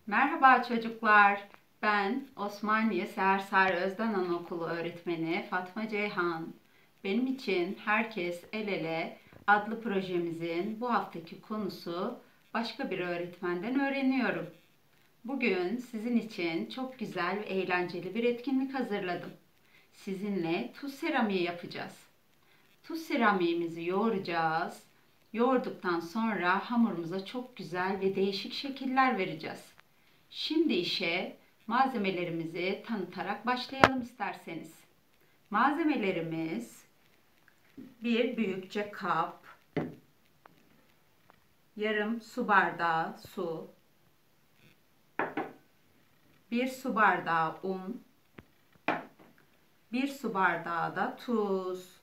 Merhaba çocuklar. Ben Osmaniye Seher Özden Anaokulu öğretmeni Fatma Ceyhan. Benim için Herkes El Ele adlı projemizin bu haftaki konusu başka bir öğretmenden öğreniyorum. Bugün sizin için çok güzel ve eğlenceli bir etkinlik hazırladım. Sizinle tuz seramiği yapacağız. Tuz seramiğimizi yoğuracağız. Yoğurduktan sonra hamurumuza çok güzel ve değişik şekiller vereceğiz. Şimdi işe malzemelerimizi tanıtarak başlayalım isterseniz. Malzemelerimiz bir büyükçe kap, yarım su bardağı su, bir su bardağı un, bir su bardağı da tuz.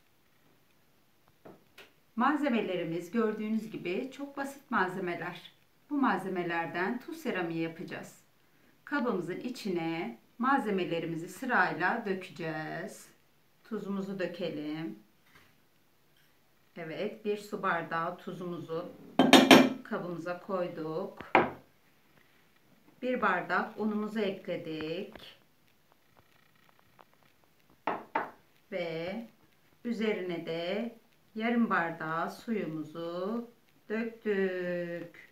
Malzemelerimiz gördüğünüz gibi çok basit malzemeler. Bu malzemelerden tuz seramiği yapacağız. Kabımızın içine malzemelerimizi sırayla dökeceğiz. Tuzumuzu dökelim. Evet, bir su bardağı tuzumuzu kabımıza koyduk. Bir bardak unumuzu ekledik. Ve üzerine de yarım bardağı suyumuzu döktük.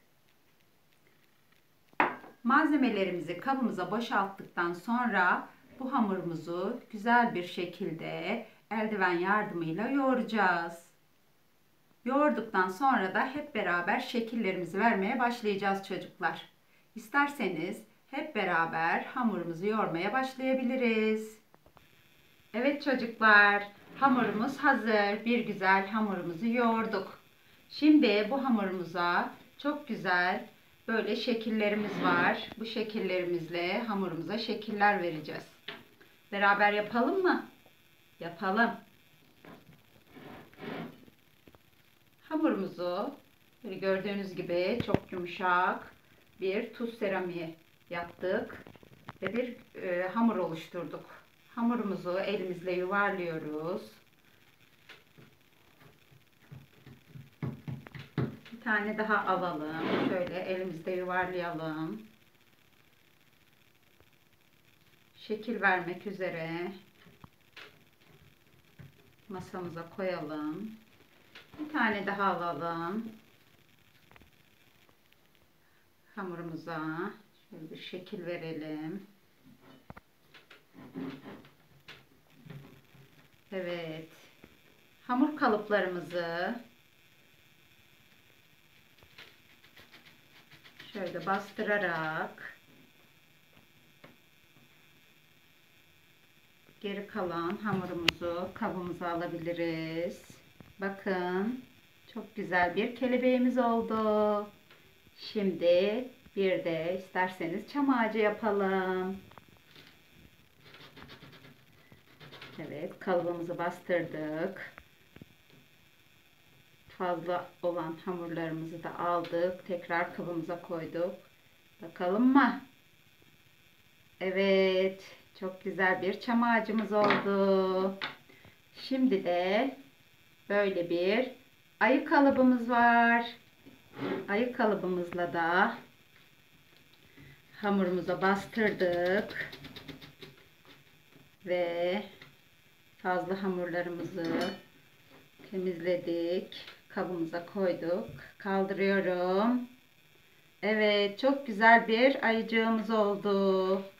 Malzemelerimizi kabımıza boşalttıktan sonra bu hamurumuzu güzel bir şekilde eldiven yardımıyla yoğuracağız. Yoğurduktan sonra da hep beraber şekillerimizi vermeye başlayacağız çocuklar. İsterseniz hep beraber hamurumuzu yoğurmaya başlayabiliriz. Evet çocuklar, hamurumuz hazır. Bir güzel hamurumuzu yoğurduk. Şimdi bu hamurumuza çok güzel böyle şekillerimiz var. Bu şekillerimizle hamurumuza şekiller vereceğiz. Beraber yapalım mı? Yapalım. Hamurumuzu böyle gördüğünüz gibi çok yumuşak bir tuz seramiği yaptık ve bir hamur oluşturduk. Hamurumuzu elimizle yuvarlıyoruz. Bir tane daha alalım. Şöyle elimizde yuvarlayalım. Şekil vermek üzere masamıza koyalım. Bir tane daha alalım. Hamurumuza şöyle bir şekil verelim. Evet. Hamur kalıplarımızı şöyle bastırarak geri kalan hamurumuzu kabımıza alabiliriz. Bakın, çok güzel bir kelebeğimiz oldu. Şimdi bir de isterseniz çam ağacı yapalım. Evet, kalıbımızı bastırdık. Fazla olan hamurlarımızı da aldık. Tekrar kabımıza koyduk. Bakalım mı? Evet, çok güzel bir çam ağacımız oldu. Şimdi de böyle bir ayı kalıbımız var. Ayı kalıbımızla da hamurumuza bastırdık. Ve fazla hamurlarımızı temizledik. Kabımıza koyduk. Kaldırıyorum. Evet, çok güzel bir ayıcığımız oldu.